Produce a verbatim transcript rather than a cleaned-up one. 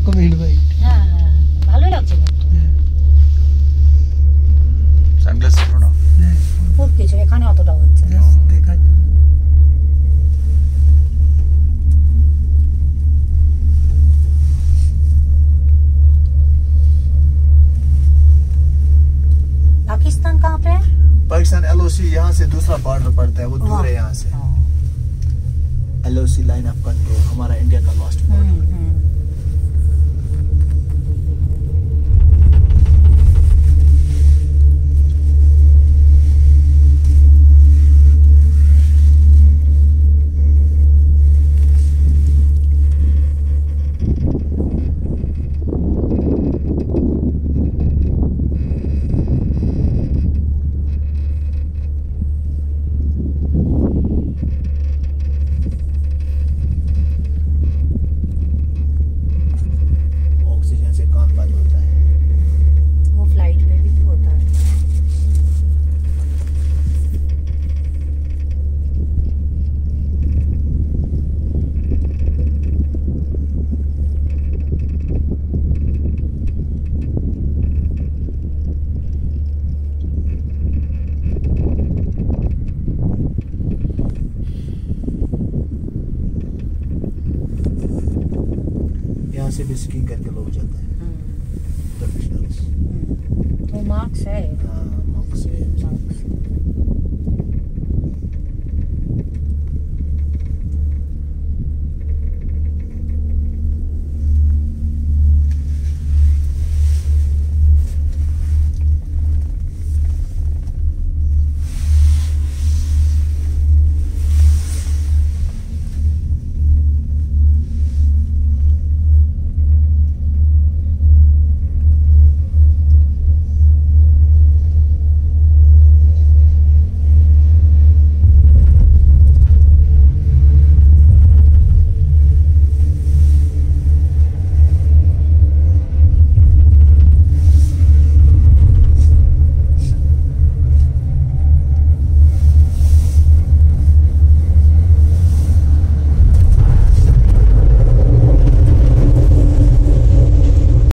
ব্লকও main point. হ্যাঁ হ্যাঁ ভালোই লাগছে কিন্তু। সানগ্লাস ছিল না খুব কিছু এখানে অতটা হচ্ছে না। দেখার জন্য पाकिस्तान कहाँ पे है? पाकिस्तान एलओसी यहाँ से दूसरा बॉर्डर पड़ता है, वो दूर है यहाँ से। एलओसी लाइन ऑफ कंट्रोल हमारा इंडिया का लास्ट बॉर्डर। यहाँ से भी स्कीइंग करके लोग जाते हैं प्रोफेशनल्स। तो मार्क्स है। हाँ मार्क्स है।